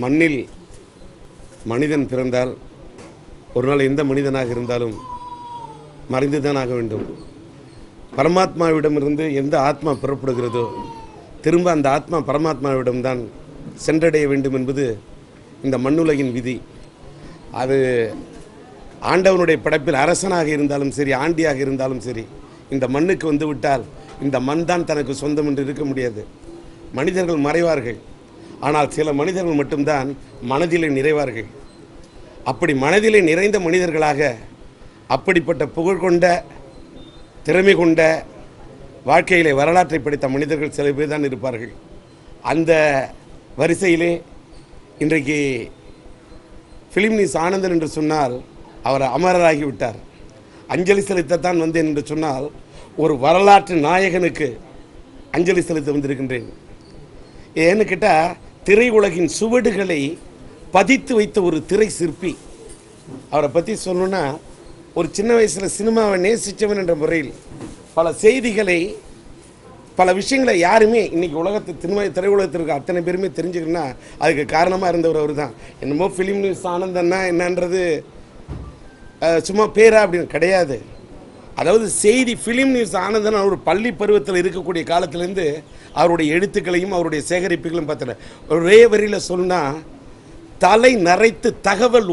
மண்ணில் மனிதன் பிறந்தால் ஒரு நாள் எந்த மனிதனாக இருந்தாலும் மறைந்துதான் ஆக வேண்டும். பரமாத்மாவிடமிருந்து எந்த ஆத்மா புறப்படுகிறதோ திரும்ப அந்த ஆத்மா பரமாத்மாவிடம்தான் சென்றடைய வேண்டும் என்பது இந்த மண்ணுலகின் விதி. அது ஆண்டவனுடைய படைப்பில் அரசனாக இருந்தாலும் சரி, ஆண்டியாக இருந்தாலும் சரி, இந்த மண்ணுக்கு வந்து விட்டால் இந்த மண் தான் தனக்கு சொந்தம் என்று இருக்க முடியாது. மனிதர்கள் மறைவார்கள், ஆனால் சில மனிதர்கள் மட்டும்தான் மனதிலே நிறைவார்கள். அப்படி மனதிலே நிறைந்த மனிதர்களாக அப்படிப்பட்ட புகழ் கொண்ட, திறமை கொண்ட, வாழ்க்கையிலே வரலாற்றை படித்த மனிதர்கள் சில பேர் தான் இருப்பார்கள். அந்த வரிசையிலே இன்றைக்கு ஃபிலிம் நியூஸ் ஆனந்தன் என்று சொன்னால் அவர் அமரராகிவிட்டார். அஞ்சலி செலுத்தத்தான் வந்தேன் என்று சொன்னால் ஒரு வரலாற்று நாயகனுக்கு அஞ்சலி செலுத்த வந்திருக்கின்றேன். ஏன்னு கேட்டால் திரையுலகின் சுவடுகளை பதித்து வைத்த ஒரு திரை சிற்பி. அவரை பற்றி சொல்லணுன்னா, ஒரு சின்ன வயசில் சினிமாவை நேசித்தவன் என்ற முறையில் பல செய்திகளை, பல விஷயங்களை யாருமே இன்றைக்கி திரையுலகத்திற்கு அத்தனை பேருமே தெரிஞ்சுக்கணுன்னா அதுக்கு காரணமாக இருந்தவர் அவர் தான். என்னமோ ஃபிலிம் நியூஸ் ஆனந்தன்னா என்னன்றது சும்மா பேரா அப்படின்னு கிடையாது. அதாவது செய்தி ஃபிலிம் நியூஸ் ஆனந்தன் அவர் பள்ளி பருவத்தில் இருக்கக்கூடிய காலத்திலேருந்து அவருடைய எழுத்துக்களையும் அவருடைய சேகரிப்புகளையும் பார்த்துட்டேன். ஒரே வரியில் சொன்னால், தலை நரைத்து தகவல்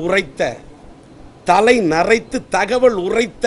உரைத்த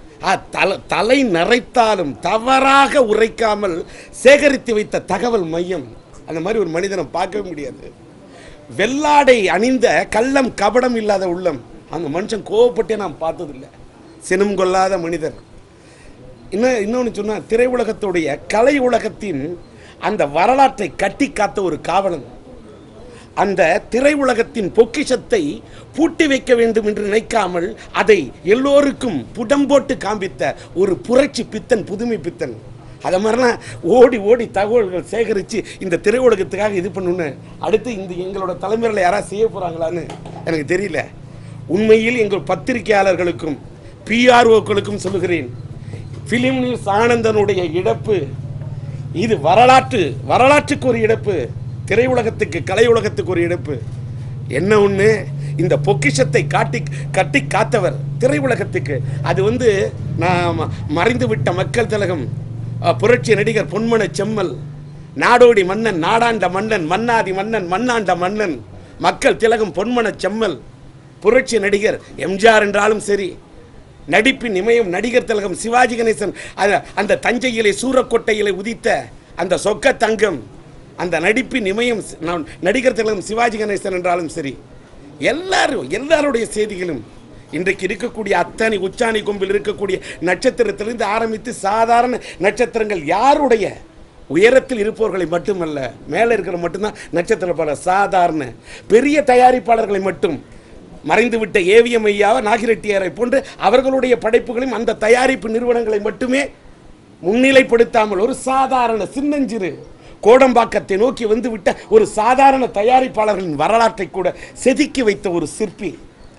தலை நரைத்தாலும் தவறாக உரைக்காமல் சேகரித்து வைத்த தகவல் மையம். அந்த மாதிரி ஒரு மனிதனை பார்க்கவே முடியாது. வெள்ளாடை அணிந்த கள்ளம் கபடம் இல்லாத உள்ளம். அந்த மனுஷன் கோவப்பட்டே நான் பார்த்ததில்லை. சினம் கொள்ளாத மனிதர். இன்னொன்று சொன்னால், திரையுலகத்துடைய கலை உலகத்தின் அந்த வரலாற்றை கட்டி காத்த ஒரு காவலன். அந்த திரையுலகத்தின் பொக்கிஷத்தை பூட்டி வைக்க வேண்டும் என்று நினைக்காமல் அதை எல்லோருக்கும் புடம்போட்டு காண்பித்த ஒரு புரட்சி பித்தன், புதுமை பித்தன். அதை மாதிரிலாம் ஓடி ஓடி தகவல்கள் சேகரித்து இந்த திரையுலகத்துக்காக இது பண்ணணுன்னு அடுத்து எங்களோட தலைமுறையில் யாராவது செய்ய போகிறாங்களான்னு எனக்கு தெரியல. உண்மையில் எங்கள் பத்திரிகையாளர்களுக்கும் பிஆர்ஓக்களுக்கும் சொல்லுகிறேன், ஃபிலிம் நியூஸ் ஆனந்தனுடைய இழப்பு இது வரலாற்றுக்கு ஒரு இழப்பு, திரையுலகத்துக்கு, கலை உலகத்துக்கு ஒரு இழப்பு. என்ன ஒன்று, இந்த பொக்கிஷத்தை கட்டி காத்தவர் திரையுலகத்துக்கு. அது நான் மறைந்து விட்ட மக்கள் திலகம், புரட்சி நடிகர் பொன்மன செம்மல், நாடோடி மன்னன், நாடாண்ட மன்னன், மன்னாதி மன்னன், மண்ணாண்ட மன்னன், மக்கள் திலகம் பொன்மன செம்மல், புரட்சி நடிகர் எம்ஜிஆர் என்றாலும் சரி, நடிப்பின் இமயம் நடிகர் திலகம் சிவாஜி கணேசன், அந்த தஞ்சையிலே சூரக்கோட்டையிலே உதித்த அந்த சொக்க தங்கம், அந்த நடிப்பின் இமயம் நடிகர் திலகம் சிவாஜி கணேசன் என்றாலும் சரி, எல்லாருடைய செய்திகளும் இன்றைக்கு இருக்கக்கூடிய அத்தனை உச்சாணி கொம்பில் இருக்கக்கூடிய நட்சத்திரத்திலிருந்து ஆரம்பித்து சாதாரண நட்சத்திரங்கள் யாருடைய உயரத்தில் இருப்பவர்களை மட்டுமல்ல, மேலே இருக்கிற மட்டும்தான் நட்சத்திர பல சாதாரண பெரிய தயாரிப்பாளர்களை மட்டும், மறைந்துவிட்ட ஏவிஎம் ஐயா, நாகிரெட்டியாரை போன்று அவர்களுடைய படைப்புகளையும் அந்த தயாரிப்பு நிறுவனங்களை மட்டுமே முன்னிலைப்படுத்தாமல் ஒரு சாதாரண சின்னஞ்சிறு கோடம்பாக்கத்தை நோக்கி வந்துவிட்ட ஒரு சாதாரண தயாரிப்பாளர்களின் வரலாற்றை கூட செதுக்கி வைத்த ஒரு சிற்பி.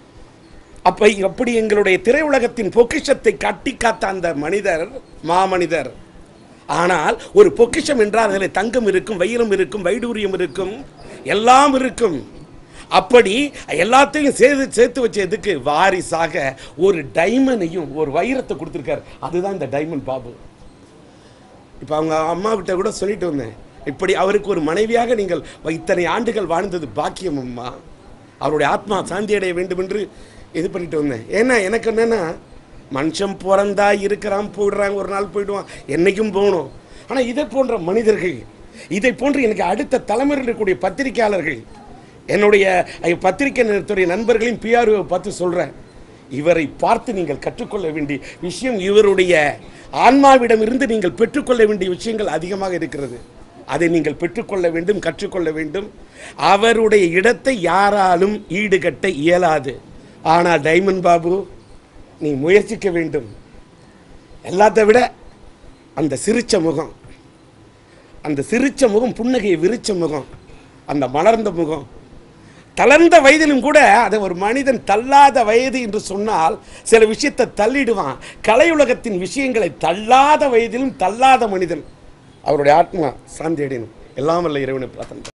அப்படி எங்களுடைய திரையுலகத்தின் பொக்கிஷத்தை கட்டி காத்த அந்த மனிதர் மாமனிதர். ஆனால் ஒரு பொக்கிஷம் என்றால் அதில் தங்கம் இருக்கும், வைரம் இருக்கும், வைடூரியம் இருக்கும், எல்லாம் இருக்கும். அப்படி எல்லாத்தையும் சேர்த்து வச்சதுக்கு வாரிசாக ஒரு டைமண்டையும் ஒரு வைரத்தை கொடுத்துருக்காரு. அதுதான் இந்த டைமண்ட் பாபு. இப்போ அவங்க அம்மா கிட்ட கூட சொல்லிட்டு வந்தேன், இப்படி அவருக்கு ஒரு மனைவியாக நீங்கள் இத்தனை ஆண்டுகள் வாழ்ந்தது பாக்கியம் அம்மா, அவருடைய ஆத்மா சாந்தி அடைய வேண்டும் என்று இது பண்ணிட்டு வந்தேன். ஏன்னா எனக்கு என்னென்னா, மனுஷன் பிறந்தா இருக்கிறான், போயிடுறாங்க, ஒரு நாள் போயிடுவான், என்றைக்கும் போகணும். ஆனால் இதை போன்ற மனிதர்கள், இதை போன்று எனக்கு அடுத்த தலைமுறையில் இருக்கக்கூடிய பத்திரிகையாளர்கள், என்னுடைய பத்திரிகை நண்பர்களையும் பிஆர்ஓவை பார்த்து சொல்கிறேன், இவரை பார்த்து நீங்கள் கற்றுக்கொள்ள வேண்டிய விஷயம், இவருடைய ஆன்மாவிடம் இருந்து நீங்கள் பெற்றுக்கொள்ள வேண்டிய விஷயங்கள் அதிகமாக இருக்கிறது. அதை நீங்கள் பெற்றுக்கொள்ள வேண்டும், கற்றுக்கொள்ள வேண்டும். அவருடைய இடத்தை யாராலும் ஈடுகட்ட இயலாது. ஆனால் டைமண்ட் பாபு, நீ முயற்சிக்க வேண்டும். எல்லாத்தை விட அந்த சிரிச்ச முகம், புன்னகையை விரிச்ச முகம், அந்த மலர்ந்த முகம், தளர்ந்த வயதிலும் கூட அதை ஒரு மனிதன் தள்ளாத வயது என்று சொன்னால் சில விஷயத்தை தள்ளிடுவான். கலையுலகத்தின் விஷயங்களை தள்ளாத வயதிலும் தள்ளாத மனிதன். அவருடைய ஆத்மா சாந்தி அடையணும். எல்லாம் வல்ல இறைவனை பிரார்த்தனை.